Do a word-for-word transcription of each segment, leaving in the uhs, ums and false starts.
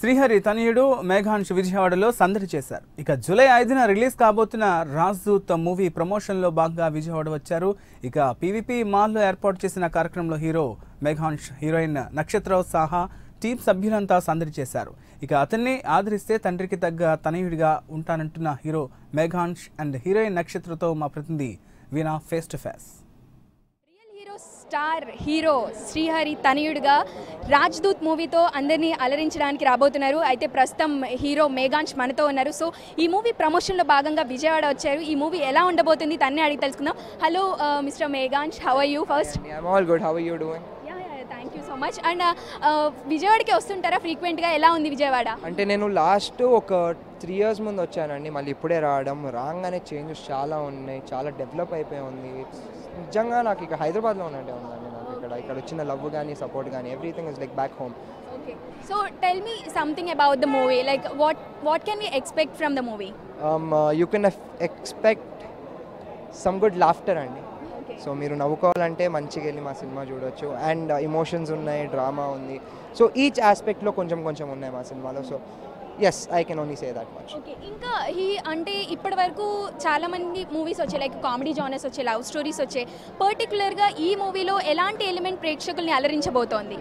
శ్రీహరి తనయుడు మేఘాంష్ విజయవాడలో సందడి చేశారు. ఇక జూలై ఐదున రిలీజ్ కాబోతున్న రాజ్దూత్ మూవీ ప్రమోషన్లో భాగంగా విజయవాడ వచ్చారు. ఇక పీవీపీ మాల్లో ఏర్పాటు చేసిన కార్యక్రమంలో హీరో మేఘాంష్, హీరోయిన్ నక్షత్రరావు సహా టీం సభ్యులంతా సందడి చేశారు. ఇక అతన్ని ఆదరిస్తే తండ్రికి తగ్గ తనయుడిగా ఉంటానంటున్న హీరో మేఘాంష్ అండ్ హీరోయిన్ నక్షత్రతో మా ప్రతినిధి Veena face to face. Star hero Srihari తనయుడిగా రాజ్దూత్ మూవీతో అందరినీ అలరించడానికి రాబోతున్నారు. అయితే ప్రస్తుతం హీరో మేఘాంష్ మనతో ఉన్నారు. సో ఈ మూవీ ప్రమోషన్లో భాగంగా విజయవాడ వచ్చారు. ఈ మూవీ ఎలా ఉండబోతుంది తన్నే అడిగి తెలుసుకుందాం. Hello mister Meghamsh, how are you first? I'm all good. How are you doing? Thank you so much. And విజయవాడకి వస్తుంటారా ఫ్రీక్వెంట్గా? ఎలా ఉంది విజయవాడ? అంటే నేను లాస్ట్ ఒక త్రీ ఇయర్స్ ముందు వచ్చానండి, మళ్ళీ ఇప్పుడే రావడం. రాగానే చేంజెస్ చాలా ఉన్నాయి, చాలా డెవలప్ అయిపోయి ఉంది. నిజంగా నాకు ఇక హైదరాబాద్లో ఉన్నట్టే ఉందండి. నాకు ఇక్కడ ఇక్కడ వచ్చిన లవ్ కానీ సపోర్ట్ కానీ everything is like back home. Okay, so tell me something about the movie. Like what what can we expect from the movie? You can expect some good laughter అండి. సో మీరు నవ్వుకోవాలంటే మంచిగా వెళ్ళి మా సినిమా చూడొచ్చు. అండ్ ఇమోషన్స్ ఉన్నాయి, drama ఉంది. సో ఈచ్ ఆస్పెక్ట్లో కొంచెం కొంచెం ఉన్నాయి మా సినిమాలో. So yes, I can only say that much. Okay, ఇంకా ఈ అంటే ఇప్పటి వరకు చాలా మంది మూవీస్ వచ్చాయి, లైక్ కామెడీ జానర్స్ వచ్చాయి, లవ్ స్టోరీస్ వచ్చాయి. పర్టికులర్గా ఈ మూవీలో ఎలాంటి ఎలిమెంట్ ప్రేక్షకుల్ని అలరించబోతోంది?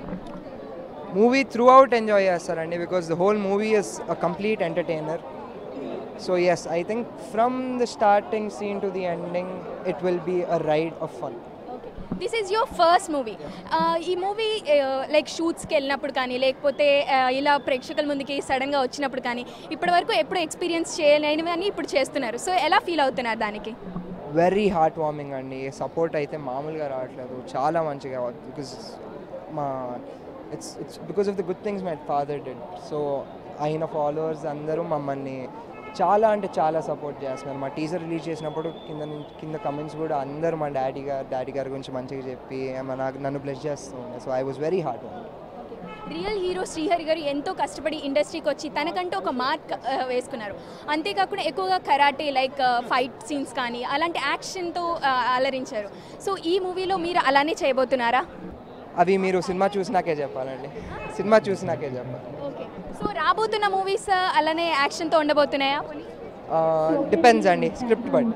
మూవీ త్రూ అవుట్ ఎంజాయ్ చేస్తారండి, because the whole movie is a complete entertainer. So yes, I think from the starting scene to the ending, it will be a ride of fun. Okay, this is your first movie. ఈ movie like షూట్స్కి వెళ్ళినప్పుడు కానీ, లేకపోతే ఇలా ప్రేక్షకుల ముందుకి సడన్గా వచ్చినప్పుడు కానీ, ఇప్పటి వరకు ఎప్పుడు ఎక్స్పీరియన్స్ చేయలేనివని ఇప్పుడు చేస్తున్నారు. సో ఎలా ఫీల్ అవుతున్నారు దానికి? వెరీ హార్ట్ వార్మింగ్ అండి. సపోర్ట్ అయితే మామూలుగా రావట్లేదు, చాలా మంచిగా. బికాస్ మా it's it's because of the good things my father did. So ఆయన ఫాలోవర్స్ అందరూ మమ్మల్ని చాలా అంటే చాలా సపోర్ట్ చేస్తున్నారు. మా టీజర్ రిలీజ్ చేసినప్పుడు కింద కింద కమెంట్స్ కూడా అందరూ మా డాడీ గారు డాడీ గారి గురించి మంచిగా చెప్పి నాకు నన్ను బ్లెస్ చేస్తుండే. So I was very heart warming. Real hero Srihari garu ఎంతో కష్టపడి ఇండస్ట్రీకి వచ్చి తనకంటూ ఒక మార్క్ వేసుకున్నారు. అంతేకాకుండా ఎక్కువగా కరాటే, లైక్ ఫైట్ సీన్స్ కానీ అలాంటి యాక్షన్తో అలరించారు. సో ఈ మూవీలో మీరు అలానే చేయబోతున్నారా? అవి మీరు సినిమా చూసినాకే చెప్పాలండి, సినిమా చూసినాకే చెప్పాలి. ఓకే, సో రాబోతున్న మూవీస్ అలానే యాక్షన్తో ఉండబోతున్నాయా? డిపెండ్స్ అండి, స్క్రిప్ట్ బట్.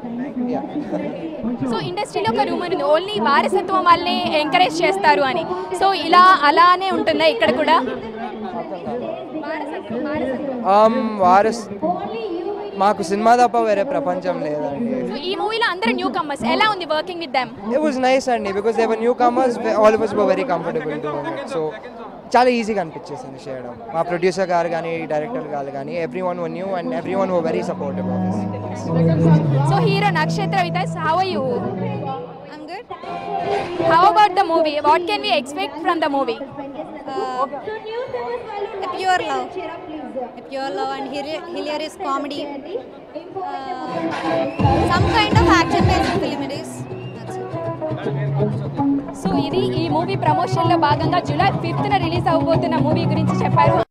సో ఇండస్ట్రీలో ఒక రూమర్ ఉంది, ఓన్లీ వారసత్వం వాళ్ళని ఎంకరేజ్ చేస్తారు అని. సో ఇలా అలానే ఉంటుందా ఇక్కడ కూడా? వారస్ మాకు సినిమా తప్ప వేరే ప్రపంచం లేదండి. ఈ మూవీలో అందరూ న్యూ కమర్స్, ఎలా ఉంది working with them? It was nice అండి, because they were newcomers. All of us were very comfortable doing it. So చాలా ఈజీగా అనిపించేసింది చేయడం. మా ప్రొడ్యూసర్ గారు కానీ డైరెక్టర్ గారు కానీ everyone were new and everyone were very supportive of us. So hero Nakshatra with us, how are you? I'm good. How about the movie? What can we expect from the movie? Uh, a pure love, a pure love and hilarious comedy. Uh, some kind of action-based film it is. That's it. So ఇది ఈ movie ప్రమోషన్లో భాగంగా July ఫిఫ్త్న release అవబోతున్న movie గురించి చెప్పారు.